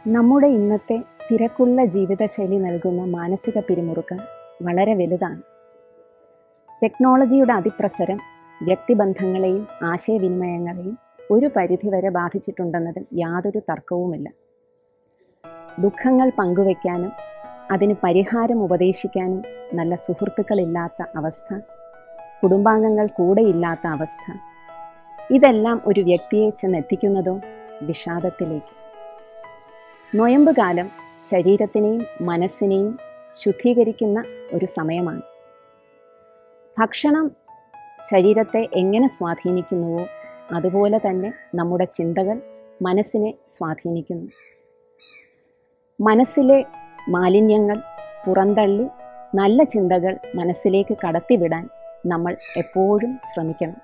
നമ്മുടെ ഇന്നത്തെ തിരക്കുള്ള ജീവിതശൈലി നൽകുന്ന മാനസിക പിരിമുറുക്കം വളരെ വലുതാണ്. ടെക്നോളജിയുടെ അതിപ്രസരം വ്യക്തിബന്ധങ്ങളെയും ആശയവിനിമയങ്ങളെയും ഒരു പരിധിവരെ ബാധിച്ചിട്ടുണ്ടെന്നതിൽ യാതൊരു തർക്കവുമില്ല. ദുഃഖങ്ങൾ പങ്കുവയ്ക്കാനും അതിന് പരിഹാരം ഉപദേശിക്കാനും നല്ല സുഹൃത്തുക്കളില്ലാത്ത അവസ്ഥ, കുടുംബാംഗങ്ങൾ കൂടെയില്ലാത്ത അവസ്ഥ, ഇതെല്ലാം ഒരു വ്യക്തിയെ ചെന്നെത്തിക്കുന്നതോ വിഷാദത്തിലേക്ക്. നൊയമ്പ് കാലം ശരീരത്തിനെയും മനസ്സിനെയും ശുദ്ധീകരിക്കുന്ന ഒരു സമയമാണ്. ഭക്ഷണം ശരീരത്തെ എങ്ങനെ സ്വാധീനിക്കുന്നുവോ അതുപോലെ തന്നെ നമ്മുടെ ചിന്തകൾ മനസ്സിനെ സ്വാധീനിക്കുന്നു. മനസ്സിലെ മാലിന്യങ്ങൾ പുറന്തള്ളി നല്ല ചിന്തകൾ മനസ്സിലേക്ക് കടത്തിവിടാൻ നമ്മൾ എപ്പോഴും ശ്രമിക്കണം.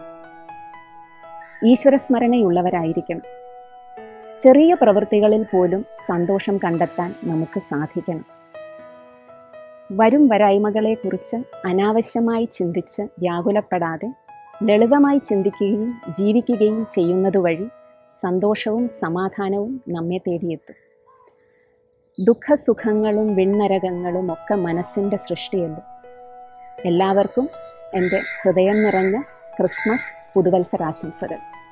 ഈശ്വരസ്മരണയുള്ളവരായിരിക്കണം. ചെറിയ പ്രവൃത്തികളിൽ പോലും സന്തോഷം കണ്ടെത്താൻ നമുക്ക് സാധിക്കണം. വരും വരായ്മകളെക്കുറിച്ച് അനാവശ്യമായി ചിന്തിച്ച് വ്യാകുലപ്പെടാതെ ലളിതമായി ചിന്തിക്കുകയും ജീവിക്കുകയും ചെയ്യുന്നതുവഴി സന്തോഷവും സമാധാനവും നമ്മെ തേടിയെത്തും. ദുഃഖസുഖങ്ങളും വിണ്ണരകങ്ങളും ഒക്കെ മനസ്സിൻ്റെ സൃഷ്ടിയല്ലോ. എല്ലാവർക്കും എൻ്റെ ഹൃദയം നിറഞ്ഞ ക്രിസ്മസ് പുതുവത്സരാശംസകൾ.